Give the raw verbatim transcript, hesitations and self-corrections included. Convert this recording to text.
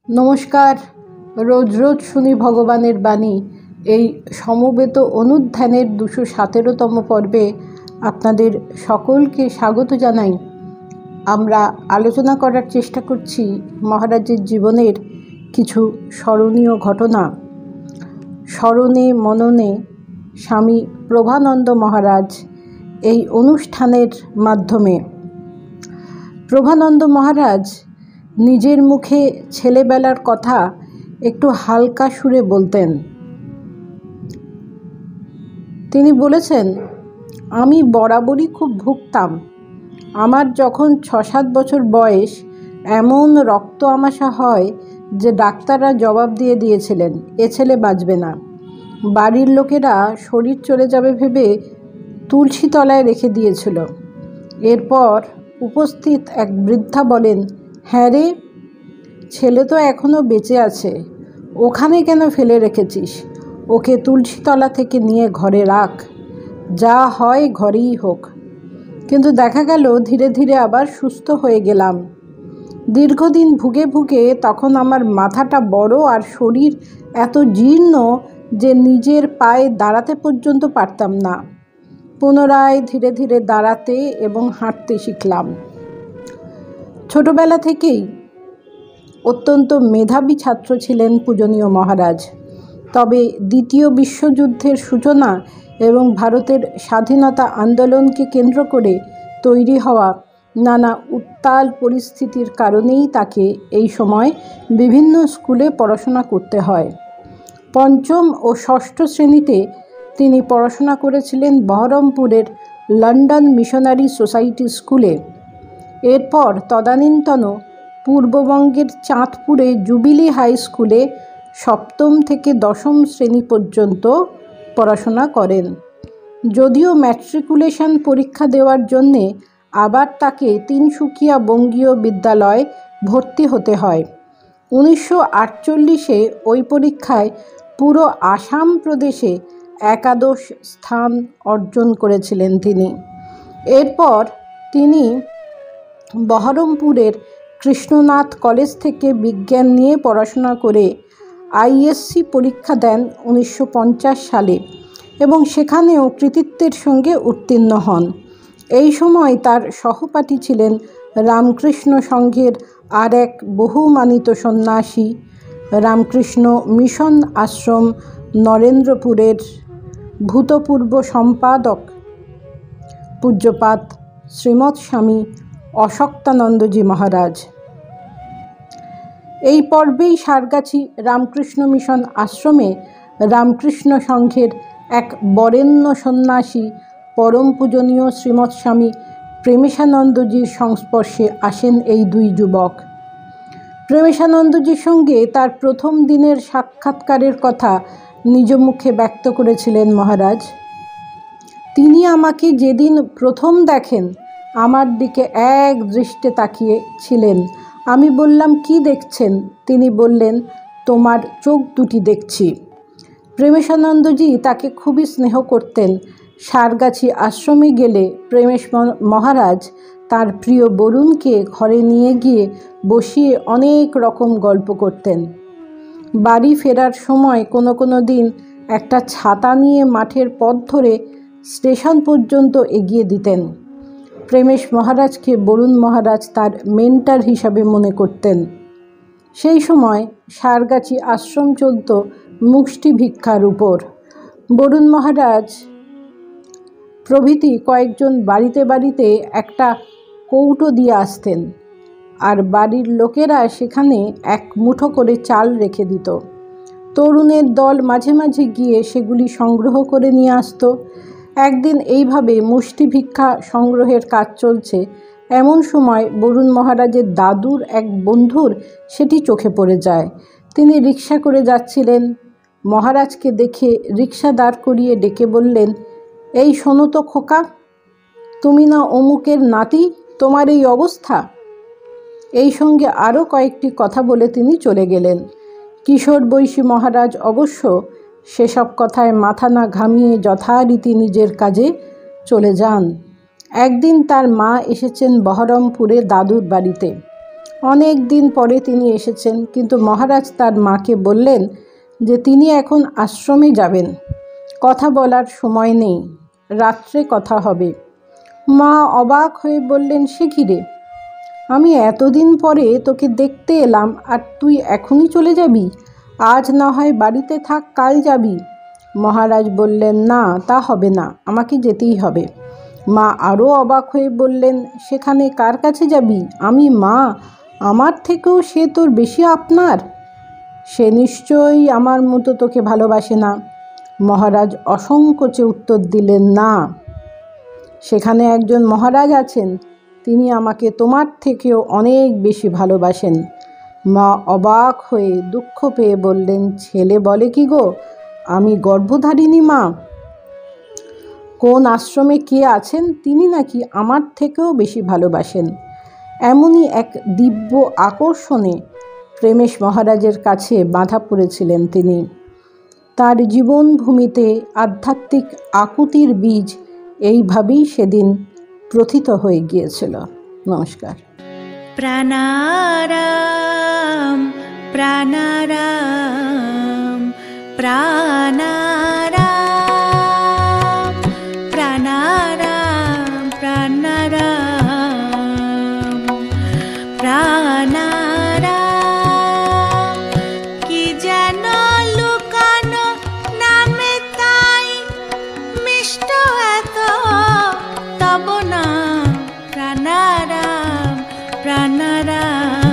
নমস্কার। রোজ রোজ শুনি ভগবানের বাণী। এই সমবেত অনুধ্যানের দুশো সতেরোতম পর্বে আপনাদের সকলকে স্বাগত জানাই। আমরা আলোচনা করার চেষ্টা করছি মহারাজের জীবনের কিছু স্মরণীয় ঘটনা। স্মরণে মননে স্বামী প্রভানন্দ মহারাজ এই অনুষ্ঠানের মাধ্যমে। প্রভানন্দ মহারাজ নিজের মুখে ছেলেবেলার কথা একটু হালকা সুরে বলতেন। তিনি বলেছেন, আমি বরাবরই খুব ভুগতাম। আমার যখন ছ সাত বছর বয়স এমন রক্ত আমাশা হয় যে ডাক্তাররা জবাব দিয়ে দিয়েছিলেন এ ছেলে বাঁচবে না। বাড়ির লোকেরা শরীর চলে যাবে ভেবে তুলসী তলায় রেখে দিয়েছিল। এরপর উপস্থিত এক বৃদ্ধা বলেন, হ্যাঁ রে, ছেলে তো এখনও বেঁচে আছে, ওখানে কেন ফেলে রেখেছিস? ওকে তুলসীতলা থেকে নিয়ে ঘরে রাখ, যা হয় ঘরেই হোক। কিন্তু দেখা গেল ধীরে ধীরে আবার সুস্থ হয়ে গেলাম। দীর্ঘদিন ভুগে ভুগে তখন আমার মাথাটা বড় আর শরীর এত জীর্ণ যে নিজের পায়ে দাঁড়াতে পর্যন্ত পারতাম না। পুনরায় ধীরে ধীরে দাঁড়াতে এবং হাঁটতে শিখলাম। ছোটবেলা থেকেই অত্যন্ত মেধাবী ছাত্র ছিলেন পূজনীয় মহারাজ। তবে দ্বিতীয় বিশ্বযুদ্ধের সূচনা এবং ভারতের স্বাধীনতা আন্দোলনকে কেন্দ্র করে তৈরি হওয়া নানা উত্তাল পরিস্থিতির কারণেই তাকে এই সময় বিভিন্ন স্কুলে পড়াশোনা করতে হয়। পঞ্চম ও ষষ্ঠ শ্রেণীতে তিনি পড়াশোনা করেছিলেন বহরমপুরের লন্ডন মিশনারি সোসাইটি স্কুলে। এরপর তদানীন্তন পূর্ববঙ্গের চাঁদপুরে জুবিলি হাই স্কুলে সপ্তম থেকে দশম শ্রেণী পর্যন্ত পড়াশোনা করেন। যদিও ম্যাট্রিকুলেশন পরীক্ষা দেওয়ার জন্যে আবার তাকে তিনসুকিয়া বঙ্গীয় বিদ্যালয়ে ভর্তি হতে হয়। উনিশশো আটচল্লিশে ওই পরীক্ষায় পুরো আসাম প্রদেশে একাদশ স্থান অর্জন করেছিলেন তিনি। এরপর তিনি বহরমপুরের কৃষ্ণনাথ কলেজ থেকে বিজ্ঞান নিয়ে পড়াশোনা করে আইএসসি পরীক্ষা দেন উনিশশো পঞ্চাশ সালে এবং সেখানেও কৃতিত্বের সঙ্গে উত্তীর্ণ হন। এই সময় তার সহপাঠী ছিলেন রামকৃষ্ণ সংঘের আর এক বহুমানিত সন্ন্যাসী, রামকৃষ্ণ মিশন আশ্রম নরেন্দ্রপুরের ভূতপূর্ব সম্পাদক পূজ্যপাদ শ্রীমৎ স্বামী অশক্তানন্দজি মহারাজ। এই পর্বেই সারগাছি রামকৃষ্ণ মিশন আশ্রমে রামকৃষ্ণ সংঘের এক বরেণ্য সন্ন্যাসী পরম পূজনীয় শ্রীমৎ স্বামী প্রেমেশানন্দজির সংস্পর্শে আসেন এই দুই যুবক। প্রেমেশানন্দজির সঙ্গে তার প্রথম দিনের সাক্ষাৎকারের কথা নিজ মুখে ব্যক্ত করেছিলেন মহারাজ। তিনি আমাকে যেদিন প্রথম দেখেন আমার দিকে এক দৃষ্টে তাকিয়ে ছিলেন। আমি বললাম, কি দেখছেন? তিনি বললেন, তোমার চোখ দুটি দেখছি। প্রেমেশানন্দজি তাকে খুবই স্নেহ করতেন। সারগাছি আশ্রমে গেলে প্রেমেশ মহারাজ তার প্রিয় বরুণকে ঘরে নিয়ে গিয়ে বসিয়ে অনেক রকম গল্প করতেন। বাড়ি ফেরার সময় কোনো কোনো দিন একটা ছাতা নিয়ে মাঠের পথ ধরে স্টেশন পর্যন্ত এগিয়ে দিতেন। প্রেমেশ মহারাজকে বরুণ মহারাজ তার মেন্টার হিসাবে মনে করতেন। সেই সময় সারগাছি আশ্রম চলত মুষ্টি ভিক্ষার উপর। বরুণ মহারাজ প্রভৃতি কয়েকজন বাড়িতে বাড়িতে একটা কৌটো দিয়ে আসতেন, আর বাড়ির লোকেরা সেখানে এক মুঠো করে চাল রেখে দিত। তরুণের দল মাঝে মাঝে গিয়ে সেগুলি সংগ্রহ করে নিয়ে আসত। একদিন এইভাবে মুষ্টি ভিক্ষা সংগ্রহের কাজ চলছে, এমন সময় বরুণ মহারাজের দাদুর এক বন্ধুর সেটি চোখে পড়ে যায়। তিনি রিকশা করে যাচ্ছিলেন। মহারাজকে দেখে রিকশা দাঁড় করিয়ে ডেকে বললেন, এই শোনো তো খোকা, তুমি না অমুকের নাতি, তোমার এই অবস্থা? এই সঙ্গে আরও কয়েকটি কথা বলে তিনি চলে গেলেন। কিশোর বয়সী মহারাজ অবশ্য সেসব কথায় মাথা না ঘামিয়ে যথারীতি নিজের কাজে চলে যান। একদিন তার মা এসেছেন বহরমপুরে দাদুর বাড়িতে। অনেক দিন পরে তিনি এসেছেন, কিন্তু মহারাজ তার মাকে বললেন যে তিনি এখন আশ্রমে যাবেন, কথা বলার সময় নেই, রাত্রে কথা হবে। মা অবাক হয়ে বললেন, সে কি রে, আমি এতদিন পরে তোকে দেখতে এলাম আর তুই এখনই চলে যাবি? আজ না হয় বাড়িতে থাক, কাল যাবি। মহারাজ বললেন, না, তা হবে না, আমাকে যেতেই হবে। মা আরও অবাক হয়ে বললেন, সেখানে কার কাছে যাবি? আমি মা, আমার থেকেও সে তোর বেশি আপনার। সে নিশ্চয়ই আমার মতো তোকে ভালোবাসে না। মহারাজ অসংকোচে উত্তর দিলেন, না, সেখানে একজন মহারাজ আছেন, তিনি আমাকে তোমার থেকেও অনেক বেশি ভালোবাসেন। মা অবাক হয়ে দুঃখ পেয়ে বললেন, ছেলে বলে কি গো, আমি গর্ভধারিণী মা? কোন আশ্রমে কে আছেন, তিনি নাকি আমার থেকেও বেশি ভালোবাসেন? এমনই এক দিব্য আকর্ষণে প্রেমেশ মহারাজের কাছে বাঁধা পড়েছিলেন তিনি। তার জীবনভূমিতে আধ্যাত্মিক আকুতির বীজ এইভাবেই সেদিন প্রথিত হয়ে গিয়েছিল। নমস্কার। প্রাণারাম প্রাণারাম প্রাণারাম প্রাণারাম প্রাণারাম প্রাণারাম কি যেন লুকানো নামে তাই মিষ্ট এত তব না প্রাণারাম প্রাণারাম।